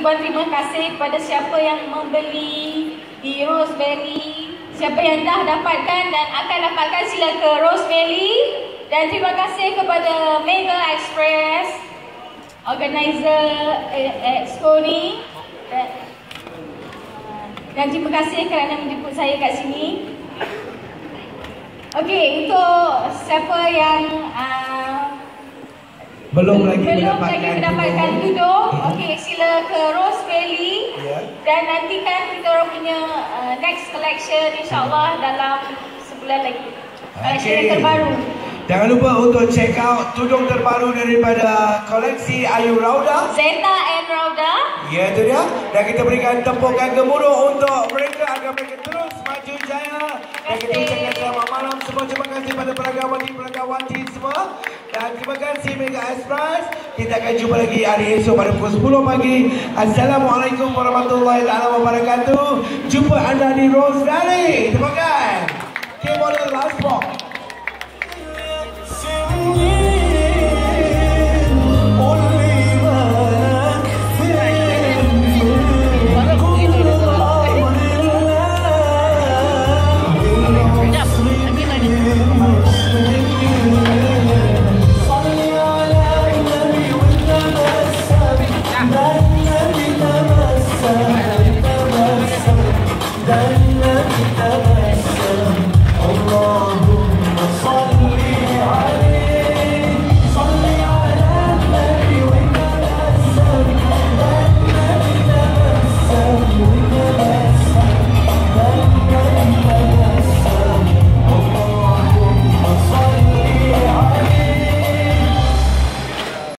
ribuan terima kasih kepada siapa yang membeli di Rosemary. Siapa yang dah dapatkan dan akan dapatkan, sila ke Rosemary. Dan terima kasih kepada Mega Express, organizer expo ni. Dan terima kasih kerana menjemput saya kat sini. Okey, untuk siapa yang belum lagi mendapatkan tudung, okey, sila ke Rose Valley, dan nantikan kita orang punya next collection insyaAllah dalam sebulan lagi. Collection yang terbaru. Jangan lupa untuk check out tudung terbaru daripada koleksi Ayu Rauda, Zeta and Rauda. Ya, itu dia. Dan kita berikan tepukan gemuruh untuk mereka agar mereka terus maju jaya. Dan kita ucapkan selamat malam semua. Terima kasih pada pelagawati semua. Dan terima kasih Mega Express. Kita akan jumpa lagi hari esok pada pukul 10 pagi. Assalamualaikum warahmatullahi wabarakatuh. Jumpa anda di Rose Valley. Terima kasih. Keep on the last box.